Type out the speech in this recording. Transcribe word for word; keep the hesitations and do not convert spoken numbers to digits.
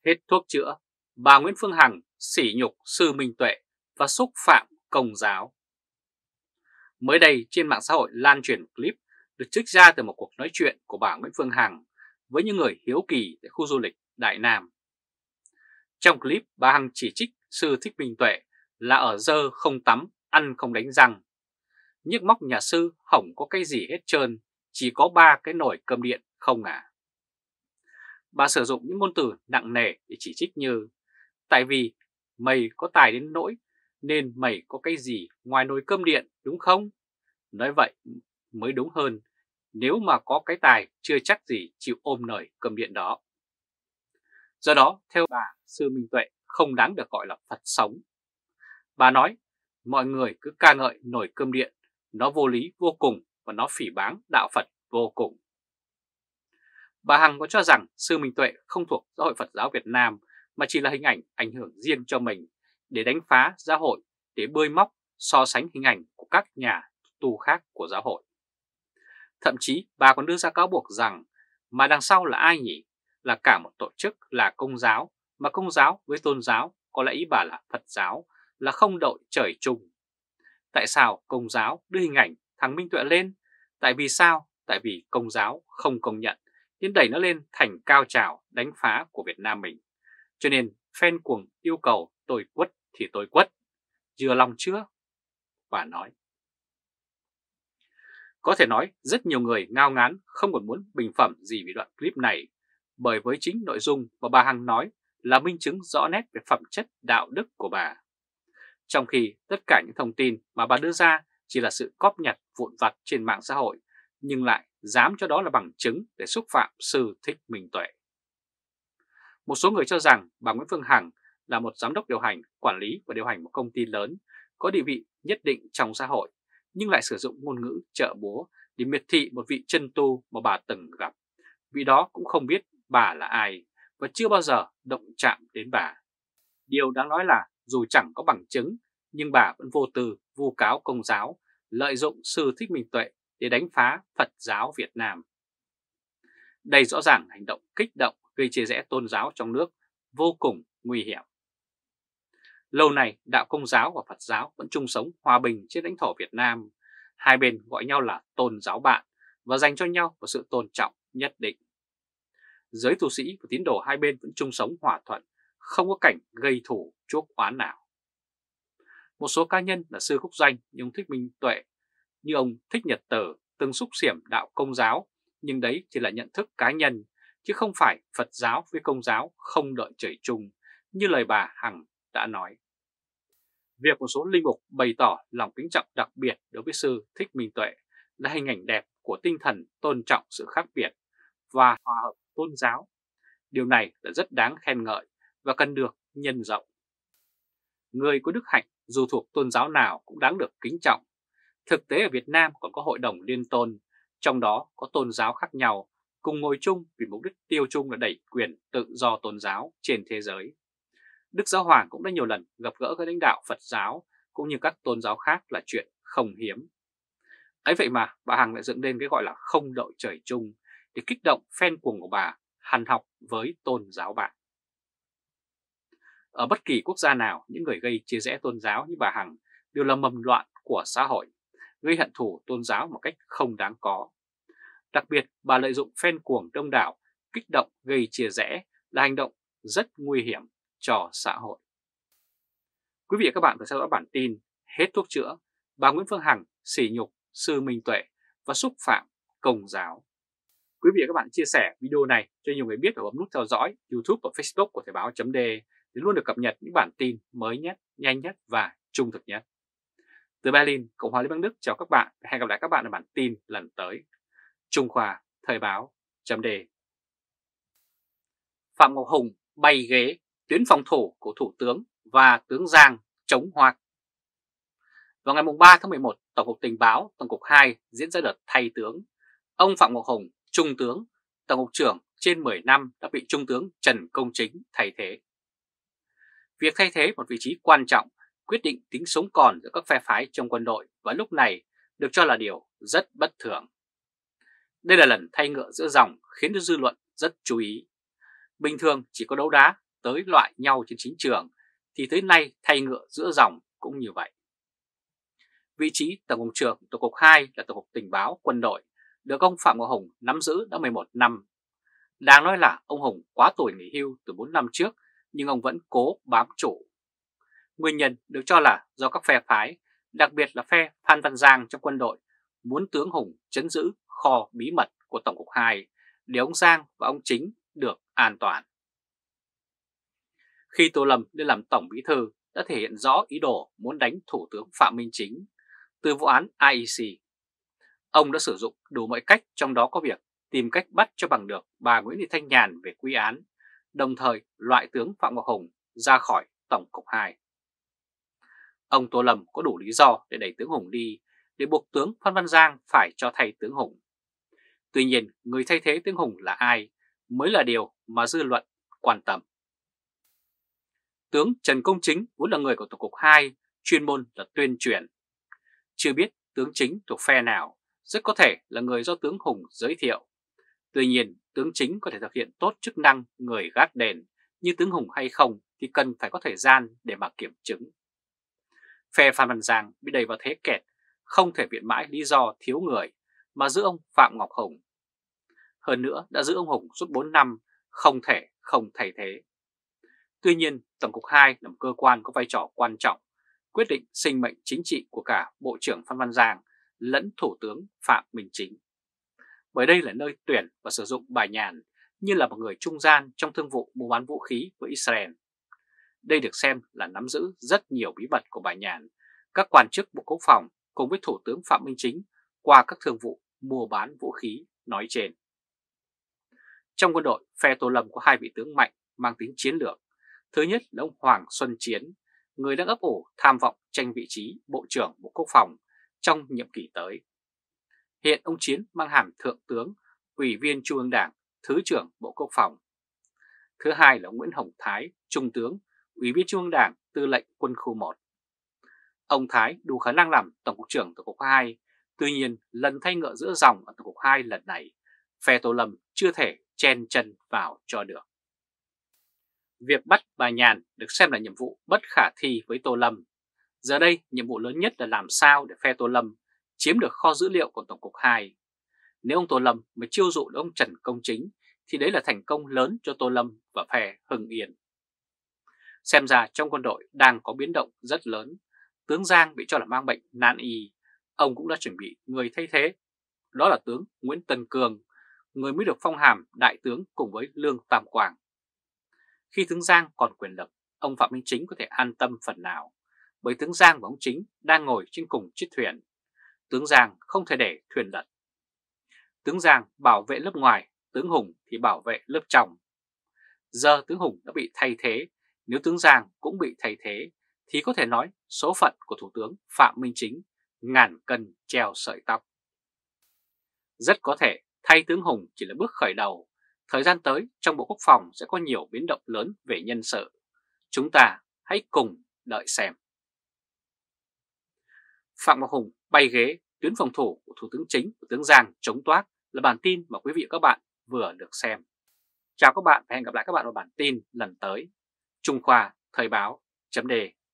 Hết thuốc chữa, bà Nguyễn Phương Hằng sỉ nhục Sư Minh Tuệ và xúc phạm Công giáo. Mới đây trên mạng xã hội lan truyền một clip được trích ra từ một cuộc nói chuyện của bà Nguyễn Phương Hằng với những người hiếu kỳ tại khu du lịch Đại Nam. Trong clip, bà Hằng chỉ trích Sư Thích Minh Tuệ là ở dơ không tắm, ăn không đánh răng. Nhức móc nhà sư hổng có cái gì hết trơn, chỉ có ba cái nồi cơm điện không à. Bà sử dụng những ngôn từ nặng nề để chỉ trích như: tại vì mày có tài đến nỗi nên mày có cái gì ngoài nồi cơm điện đúng không? Nói vậy mới đúng hơn, nếu mà có cái tài chưa chắc gì chịu ôm nồi cơm điện đó. Do đó, theo bà, Sư Minh Tuệ không đáng được gọi là Phật sống. Bà nói, mọi người cứ ca ngợi nồi cơm điện, nó vô lý vô cùng và nó phỉ báng đạo Phật vô cùng. Bà Hằng có cho rằng Sư Minh Tuệ không thuộc Giáo hội Phật giáo Việt Nam mà chỉ là hình ảnh ảnh hưởng riêng cho mình để đánh phá giáo hội, để bơi móc, so sánh hình ảnh của các nhà tu khác của giáo hội. Thậm chí bà còn đưa ra cáo buộc rằng mà đằng sau là ai nhỉ? Là cả một tổ chức là Công giáo, mà Công giáo với Tôn giáo, có lẽ ý bà là Phật giáo, là không đội trời chung. Tại sao Công giáo đưa hình ảnh thằng Minh Tuệ lên? Tại vì sao? Tại vì Công giáo không công nhận, nên đẩy nó lên thành cao trào đánh phá của Việt Nam mình. Cho nên fan cuồng yêu cầu tôi quất thì tôi quất, vừa lòng chưa? Bà nói. Có thể nói rất nhiều người ngao ngán không còn muốn bình phẩm gì về đoạn clip này, bởi với chính nội dung mà bà Hằng nói là minh chứng rõ nét về phẩm chất đạo đức của bà. Trong khi tất cả những thông tin mà bà đưa ra chỉ là sự cóp nhặt vụn vặt trên mạng xã hội, nhưng lại dám cho đó là bằng chứng để xúc phạm Sư Thích Minh Tuệ. Một số người cho rằng bà Nguyễn Phương Hằng là một giám đốc điều hành, quản lý và điều hành một công ty lớn, có địa vị nhất định trong xã hội, nhưng lại sử dụng ngôn ngữ trợ búa để miệt thị một vị chân tu mà bà từng gặp. Vị đó cũng không biết bà là ai và chưa bao giờ động chạm đến bà. Điều đáng nói là dù chẳng có bằng chứng, nhưng bà vẫn vô tư vu cáo Công giáo, lợi dụng Sư Thích Minh Tuệ để đánh phá Phật giáo Việt Nam. Đây rõ ràng hành động kích động gây chia rẽ tôn giáo trong nước, vô cùng nguy hiểm. Lâu nay, đạo Công giáo và Phật giáo vẫn chung sống hòa bình trên lãnh thổ Việt Nam. Hai bên gọi nhau là tôn giáo bạn và dành cho nhau một sự tôn trọng nhất định. Giới tu sĩ và tín đồ hai bên vẫn chung sống hòa thuận, không có cảnh gây thù chuốc oán nào. Một số cá nhân là sư khúc danh như ông Thích Minh Tuệ, như ông Thích Nhật Tử từng xúc xiểm đạo Công giáo, nhưng đấy chỉ là nhận thức cá nhân, chứ không phải Phật giáo với Công giáo không đợi trời chung, như lời bà Hằng đã nói. Việc một số linh mục bày tỏ lòng kính trọng đặc biệt đối với Sư Thích Minh Tuệ là hình ảnh đẹp của tinh thần tôn trọng sự khác biệt và hòa hợp tôn giáo. Điều này là rất đáng khen ngợi và cần được nhân rộng. Người có đức hạnh dù thuộc tôn giáo nào cũng đáng được kính trọng. Thực tế ở Việt Nam còn có hội đồng liên tôn, trong đó có tôn giáo khác nhau, cùng ngồi chung vì mục đích tiêu chung là đẩy quyền tự do tôn giáo trên thế giới. Đức Giáo Hoàng cũng đã nhiều lần gặp gỡ các lãnh đạo Phật giáo cũng như các tôn giáo khác là chuyện không hiếm. Ấy vậy mà bà Hằng lại dựng lên cái gọi là không đội trời chung để kích động fan cuồng của bà hằn học với tôn giáo bạn. Ở bất kỳ quốc gia nào, những người gây chia rẽ tôn giáo như bà Hằng đều là mầm loạn của xã hội, gây hận thù tôn giáo một cách không đáng có. Đặc biệt, bà lợi dụng fan cuồng đông đảo, kích động gây chia rẽ là hành động rất nguy hiểm cho xã hội. Quý vị và các bạn phải theo dõi bản tin Hết thuốc chữa, bà Nguyễn Phương Hằng sỉ nhục Sư Minh Tuệ và xúc phạm Công giáo. Quý vị và các bạn chia sẻ video này cho nhiều người biết và bấm nút theo dõi YouTube và Facebook của Thời báo chấm D để luôn được cập nhật những bản tin mới nhất, nhanh nhất và trung thực nhất. Từ Berlin, Cộng hòa Liên bang Đức chào các bạn và hẹn gặp lại các bạn ở bản tin lần tới. Trung Khoa Thời báo chấm D. Phạm Ngọc Hùng bay ghế tuyến phòng thủ của Thủ tướng và tướng Giang chống Hoạt. Vào ngày ba tháng mười một, Tổng cục Tình báo Tổng cục hai diễn ra đợt thay tướng. Ông Phạm Ngọc Hùng, Trung tướng, Tổng cục trưởng trên mười năm đã bị Trung tướng Trần Công Chính thay thế. Việc thay thế một vị trí quan trọng quyết định tính sống còn giữa các phe phái trong quân đội và lúc này được cho là điều rất bất thường. Đây là lần thay ngựa giữa dòng khiến cho dư luận rất chú ý. Bình thường chỉ có đấu đá, tới loại nhau trên chiến trường, thì tới nay thay ngựa giữa dòng cũng như vậy. Vị trí Tổng cục trưởng Tổng cục hai là Tổng cục Tình báo Quân đội được ông Phạm Ngọc Hùng nắm giữ đã mười một năm. Đáng nói là ông Hùng quá tuổi nghỉ hưu từ bốn năm trước, nhưng ông vẫn cố bám trụ. Nguyên nhân được cho là do các phe phái, đặc biệt là phe Phan Văn Giang trong quân đội, muốn tướng Hùng trấn giữ kho bí mật của Tổng cục hai để ông Giang và ông Chính được an toàn. Khi Tô Lâm lên làm Tổng Bí thư đã thể hiện rõ ý đồ muốn đánh Thủ tướng Phạm Minh Chính từ vụ án i e xê. Ông đã sử dụng đủ mọi cách, trong đó có việc tìm cách bắt cho bằng được bà Nguyễn Thị Thanh Nhàn về quy án, đồng thời loại tướng Phạm Ngọc Hùng ra khỏi Tổng cục hai. Ông Tô Lâm có đủ lý do để đẩy tướng Hùng đi, để buộc tướng Phan Văn Giang phải cho thay tướng Hùng. Tuy nhiên, người thay thế tướng Hùng là ai mới là điều mà dư luận quan tâm. Tướng Trần Công Chính vốn là người của Tổng cục hai, chuyên môn là tuyên truyền. Chưa biết tướng Chính thuộc phe nào, rất có thể là người do tướng Hùng giới thiệu. Tuy nhiên, tướng Chính có thể thực hiện tốt chức năng người gác đền như tướng Hùng hay không thì cần phải có thời gian để mà kiểm chứng. Phe Phan Văn Giang bị đầy vào thế kẹt, không thể viện mãi lý do thiếu người mà giữ ông Phạm Ngọc Hùng. Hơn nữa đã giữ ông Hùng suốt bốn năm, không thể không thay thế. Tuy nhiên, Tổng cục hai là một cơ quan có vai trò quan trọng, quyết định sinh mệnh chính trị của cả Bộ trưởng Phan Văn Giang lẫn Thủ tướng Phạm Minh Chính. Bởi đây là nơi tuyển và sử dụng bà Nhàn như là một người trung gian trong thương vụ mua bán vũ khí với Israel. Đây được xem là nắm giữ rất nhiều bí mật của bà Nhàn, các quan chức Bộ Quốc phòng cùng với Thủ tướng Phạm Minh Chính qua các thương vụ mua bán vũ khí nói trên. Trong quân đội, phe Tô Lâm có hai vị tướng mạnh mang tính chiến lược. Thứ nhất là ông Hoàng Xuân Chiến, người đang ấp ủ tham vọng tranh vị trí Bộ trưởng Bộ Quốc phòng trong nhiệm kỳ tới. Hiện ông Chiến mang hàm Thượng tướng, Ủy viên Trung ương Đảng, Thứ trưởng Bộ Quốc phòng. Thứ hai là ông Nguyễn Hồng Thái, Trung tướng, Ủy viên Trung ương Đảng, Tư lệnh Quân khu một. Ông Thái đủ khả năng làm Tổng cục trưởng Tổng cục hai, tuy nhiên lần thay ngựa giữa dòng ở Tổng cục hai lần này, phe Tô Lâm chưa thể chen chân vào cho được. Việc bắt bà Nhàn được xem là nhiệm vụ bất khả thi với Tô Lâm. Giờ đây, nhiệm vụ lớn nhất là làm sao để phe Tô Lâm chiếm được kho dữ liệu của Tổng cục hai. Nếu ông Tô Lâm mới chiêu dụ được ông Trần Công Chính, thì đấy là thành công lớn cho Tô Lâm và phe Hưng Yên. Xem ra trong quân đội đang có biến động rất lớn. Tướng Giang bị cho là mang bệnh nan y, ông cũng đã chuẩn bị người thay thế. Đó là tướng Nguyễn Tân Cương, người mới được phong hàm đại tướng cùng với Lương Tam Quang. Khi tướng Giang còn quyền lực, ông Phạm Minh Chính có thể an tâm phần nào, bởi tướng Giang và ông Chính đang ngồi trên cùng chiếc thuyền. Tướng Giang không thể để thuyền lật. Tướng Giang bảo vệ lớp ngoài, tướng Hùng thì bảo vệ lớp trong. Giờ tướng Hùng đã bị thay thế, nếu tướng Giang cũng bị thay thế, thì có thể nói số phận của Thủ tướng Phạm Minh Chính ngàn cân treo sợi tóc. Rất có thể thay tướng Hùng chỉ là bước khởi đầu. Thời gian tới trong Bộ Quốc phòng sẽ có nhiều biến động lớn về nhân sự. Chúng ta hãy cùng đợi xem. Phạm Ngọc Hùng bay ghế, tuyến phòng thủ của Thủ tướng Chính của tướng Giang chống toác là bản tin mà quý vị và các bạn vừa được xem. Chào các bạn và hẹn gặp lại các bạn vào bản tin lần tới. Trung Khoa Thời báo chấm đề